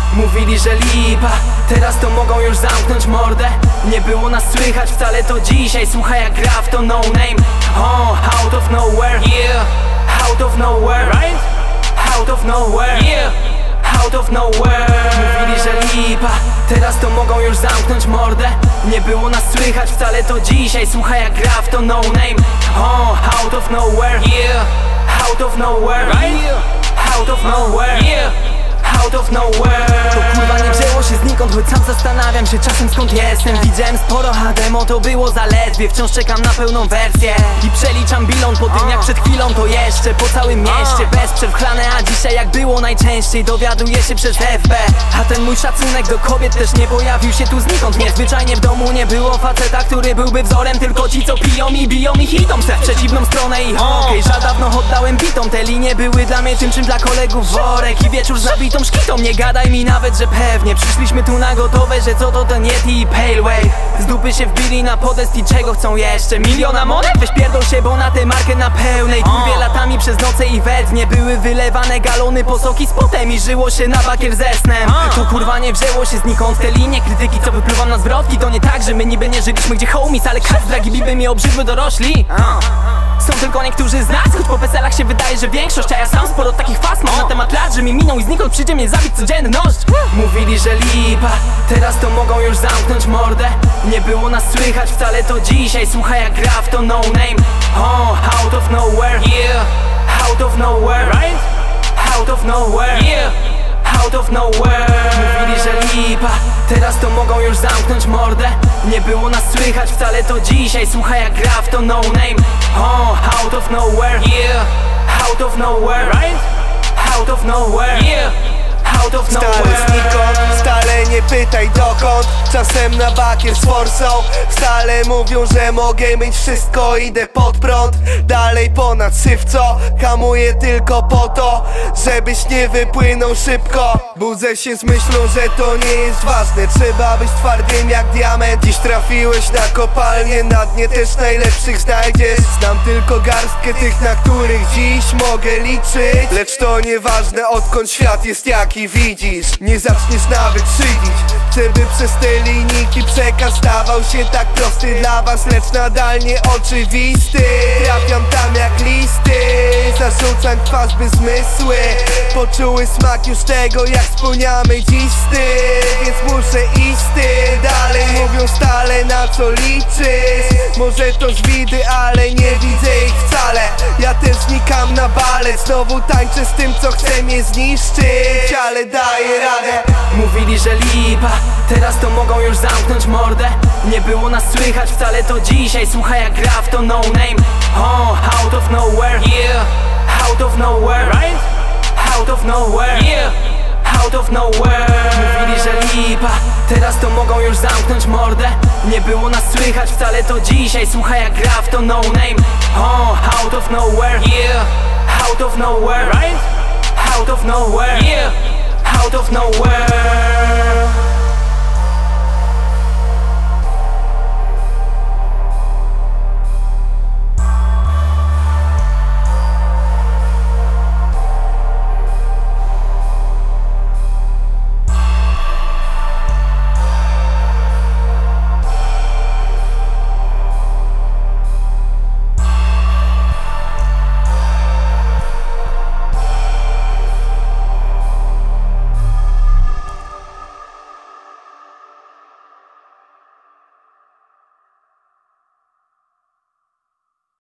Mówili, że lipa, teraz to mogą już zamknąć mordę. Nie było nas słychać wcale, to dzisiaj słuchaj jak gra w to no name. Out of nowhere, yeah. Out of nowhere, right? Out of nowhere, yeah. Out of nowhere. Mówili, że lipa, teraz to mogą już zamknąć mordę. Nie było nas słychać wcale, to dzisiaj słuchaj jak gra w to no name. Out of nowhere, yeah. Out of nowhere, right? Out of nowhere, yeah. Out of nowhere. To kurwa nie wzięło się znikąd, choć sam zastanawiam się czasem skąd jestem. Widziałem sporo demo, to było zaledwie. Wciąż czekam na pełną wersję i przeliczam bilon po tym jak przed chwilą to jeszcze. Po całym mieście bez przewchlane, a dzisiaj jak było najczęściej dowiaduję się przez FB. A ten mój szacunek do kobiet też nie pojawił się tu znikąd. Niezwyczajnie w domu nie było faceta, który byłby wzorem. Tylko ci co piją i biją i hitą se w przeciwną stronę. I okej, żal dawno oddałem bitom. Te linie były dla mnie tym czym dla kolegów worek. I wieczór z nabitą szkitą. Nie gadaj mi nawet, że pewnie przyszliśmy tu na gotowe, że co to ten Yeti i Pale Wave. Z dupy się wbili na podest i czego chcą jeszcze? Miliona monet? Weź pierdol się, bo na tę markę na pełnej kurwie latami przez noce i we dnie były wylewane galony po soki z potem i żyło się na bakier ze snem. To kurwa nie wzięło się znikąd. Te linie krytyki co wypływam na zwrotki, to nie tak, że my niby nie żyliśmy gdzie homies, ale każdy dragi biby mi obrzydły dorośli. Są tylko niektórzy z nas, choć po weselach się wydaje, że większość. A ja sam sporo takich faz mam na temat lat, że mi minął i znikąd przyjdzie mnie zabić codzienność. Mówili, że lipa, teraz to mogą już zamknąć mordę. Nie było nas słychać wcale, to dzisiaj słuchaj jak gra w to no name. Out of nowhere, yeah. Out of nowhere, right? Out of nowhere, yeah. Out of nowhere. Mówili, że lipa, teraz to mogą już zamknąć mordę. Nie było nas słychać wcale, to dzisiaj słuchaj jak gra w to no name. Out of nowhere, yeah. Out of nowhere, right? Out of nowhere, yeah. Out of nowhere. Stale znikąd, stale nie pytaj dokąd. Czasem na bakier z forsą. Stale mówią, że mogę mieć wszystko, idę pod prąd. Dalej ponad sywco, hamuję tylko po to, żebyś nie wypłynął szybko. Budzę się z myślą, że to nie jest ważne. Trzeba być twardym jak diament. Dziś trafiłeś na kopalnię, na dnie też najlepszych znajdziesz. Znam tylko garstkę tych, na których dziś mogę liczyć. Lecz to nieważne, odkąd świat jest jaki widzisz. Nie zaczniesz nawet szydzić. Chcę, by przez te linijki przekaz stawał się tak prosty dla was, lecz nadal nie oczywisty. Trafiam tam jak listy, zarzucam kwas by zmysły poczuły smak już tego jak spełniamy dziś styl. Więc muszę iść styl. Dalej mówią stale na co liczysz. Może to żwidy, ale nie widzę ich wcale. Ja też znikam na balet. Znowu tańczę z tym co chce mnie zniszczyć, ale daję radę. Mówili, że lipa, teraz to mogą już zamknąć mordę. Nie było nas słychać wcale, to dzisiaj słuchaj jak gra w to no name. Out of nowhere, yeah. Out of nowhere, right? Out of nowhere, yeah. Out of nowhere. Mówili, że lipa, teraz to mogą już zamknąć mordę. Nie było nas słychać wcale, to dzisiaj słuchaj jak gra w to no name. Out of nowhere, yeah. Out of nowhere, right? Out of nowhere, yeah. Out of nowhere.